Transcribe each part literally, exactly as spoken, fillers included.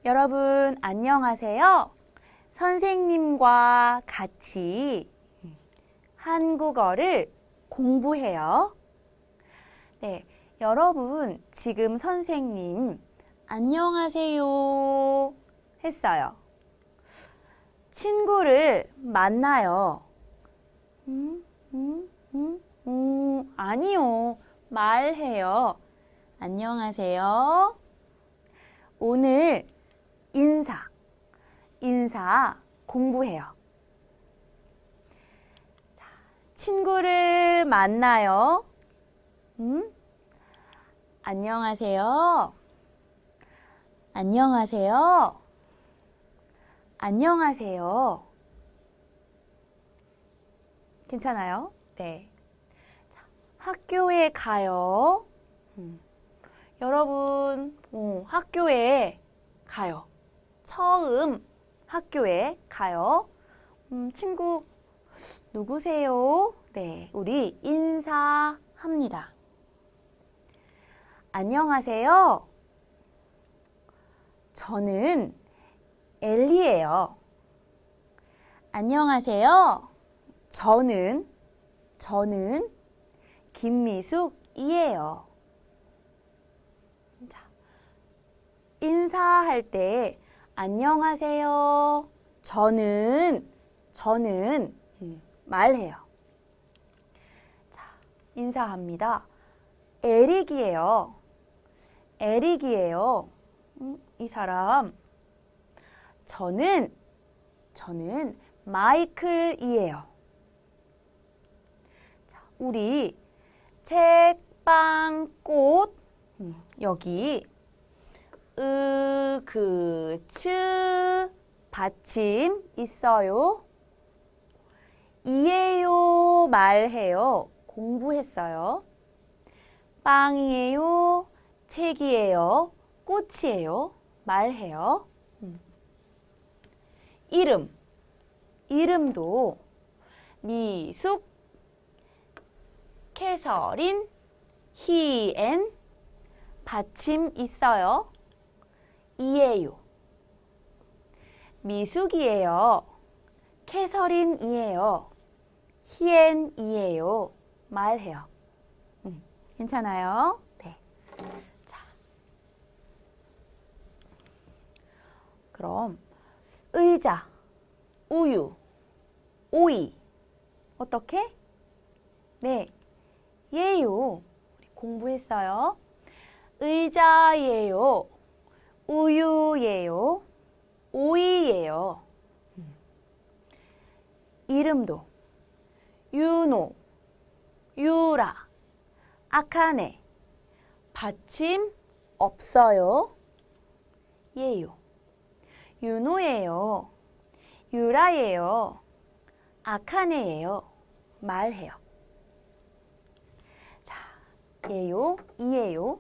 여러분 안녕하세요. 선생님과 같이 한국어를 공부해요. 네, 여러분 지금 선생님 안녕하세요 했어요. 친구를 만나요. 음, 음, 음, 음, 아니요. 말해요. 안녕하세요. 오늘 인사, 인사 공부해요. 자, 친구를 만나요. 음? 안녕하세요. 안녕하세요. 안녕하세요. 괜찮아요? 네. 자, 학교에 가요. 음. 여러분, 어, 학교에 가요. 처음 학교에 가요. 음, 친구 누구세요? 네, 우리 인사합니다. 안녕하세요. 저는 엘리예요. 안녕하세요. 저는, 저는 김미숙이에요. 자, 인사할 때 안녕하세요. 저는, 저는 음, 말해요. 자, 인사합니다. 에릭이에요. 에릭이에요. 음, 이 사람. 저는, 저는 마이클이에요. 자, 우리 책방꽃 음, 여기 으, 그, 츠 받침 있어요. 이에요, 말해요. 공부했어요. 빵이에요, 책이에요, 꽃이에요, 말해요. 음. 이름, 이름도 미숙, 캐서린, 희엔, 받침 있어요. 이에요. 미숙이에요. 캐서린이에요. 희엔이에요. 말해요. 음, 괜찮아요? 네. 자, 그럼 의자, 우유, 오이 어떻게? 네, 예요. 공부했어요. 의자예요. 우유예요. 오이예요. 음. 이름도 유노, 유라, 아카네. 받침 없어요. 예요. 유노예요. 유라예요. 아카네예요. 말해요. 자, 예요, 이예요.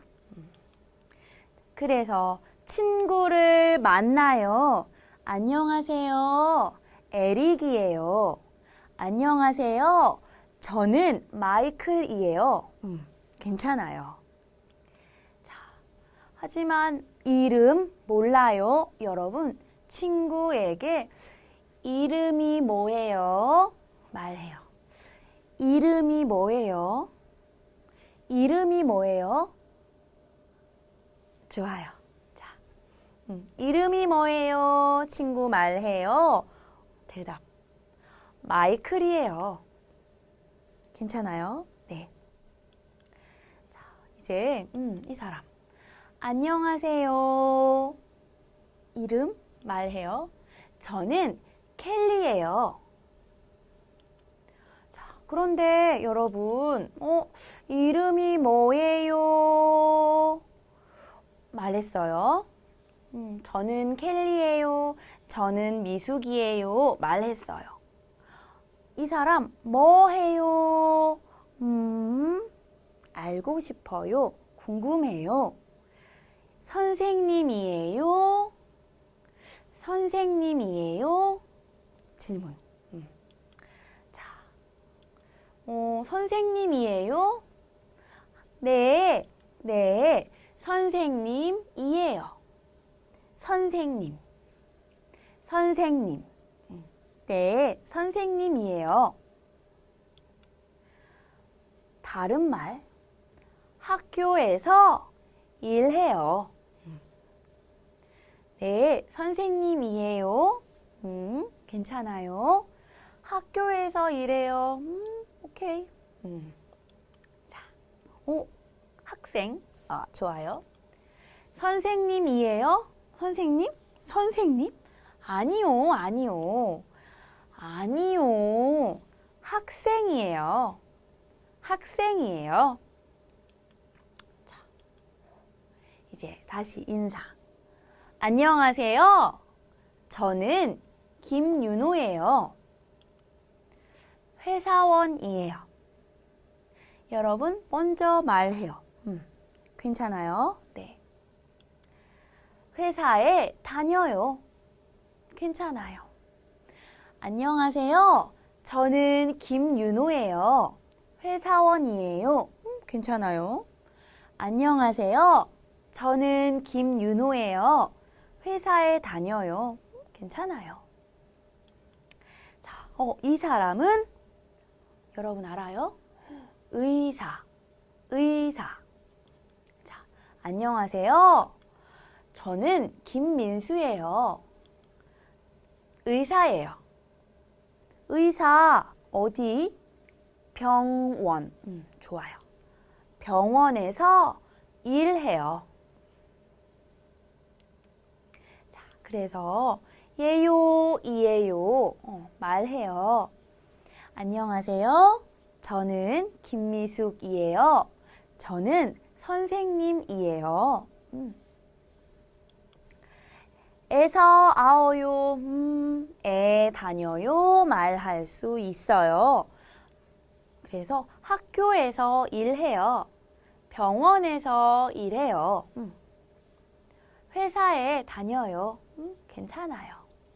그래서 친구를 만나요. 안녕하세요. 에릭이에요. 안녕하세요. 저는 마이클이에요. 음, 괜찮아요. 자, 하지만 이름 몰라요. 여러분, 친구에게 이름이 뭐예요? 말해요. 이름이 뭐예요? 이름이 뭐예요? 좋아요. 자, 음, 이름이 뭐예요? 친구 말해요. 대답. 마이클이에요. 괜찮아요? 네. 자, 이제 음, 이 사람. 안녕하세요. 이름 말해요. 저는 켈리예요. 자, 그런데 여러분, 어, 이름이 뭐예요? 말했어요. 음, 저는 켈리예요. 저는 미숙이에요. 말했어요. 이 사람 뭐 해요? 음, 알고 싶어요. 궁금해요. 선생님이에요. 선생님이에요. 질문. 음. 자, 어, 선생님이에요? 네, 네, 선생님이에요. 선생님. 선생님. 네, 선생님이에요. 다른 말. 학교에서 일해요. 네, 선생님이에요. 음, 괜찮아요. 학교에서 일해요. 음, 오케이. 음. 자, 오, 학생. 아, 좋아요. 선생님이에요? 선생님? 선생님? 아니요, 아니요. 아니요. 학생이에요. 학생이에요. 자, 이제 다시 인사. 안녕하세요. 저는 김윤호예요. 회사원이에요. 여러분 먼저 말해요. 음, 괜찮아요? 네. 회사에 다녀요. 괜찮아요. 안녕하세요. 저는 김윤호예요. 회사원이에요. 음, 괜찮아요. 안녕하세요. 저는 김윤호예요. 회사에 다녀요. 음, 괜찮아요. 자, 어, 이 사람은 여러분 알아요? 의사. 의사. 자, 안녕하세요. 저는 김민수예요. 의사예요. 의사 어디? 병원. 음, 좋아요. 병원에서 일해요. 자, 그래서 예요, 이에요. 어, 말해요. 안녕하세요. 저는 김미숙이에요. 저는 선생님이에요. 음. 에서 아어요, 음, 에 다녀요 말할 수 있어요. 그래서 학교에서 일해요. 병원에서 일해요. 음. 회사에 다녀요. 음, 괜찮아요.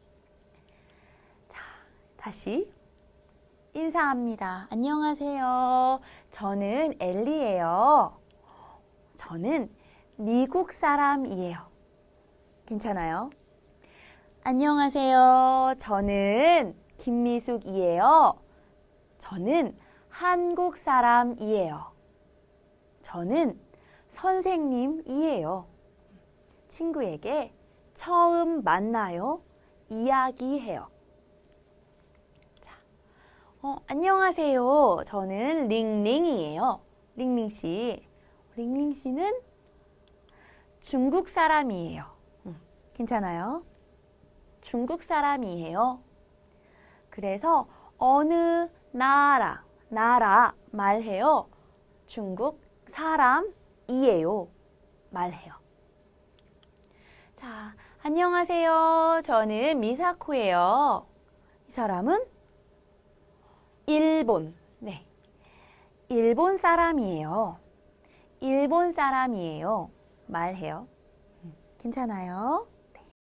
자, 다시 인사합니다. 안녕하세요. 저는 엘리예요. 저는 미국 사람이에요. 괜찮아요? 안녕하세요. 저는 김미숙이에요. 저는 한국 사람이에요. 저는 선생님이에요. 친구에게 처음 만나요. 이야기해요. 자, 어, 안녕하세요. 저는 링링이에요. 링링 씨. 링링 씨는 중국 사람이에요. 음, 괜찮아요? 중국 사람이에요. 그래서 어느 나라, 나라 말해요. 중국 사람이에요. 말해요. 자, 안녕하세요. 저는 미사코예요. 이 사람은 일본. 네. 일본 사람이에요. 일본 사람이에요. 말해요. 괜찮아요?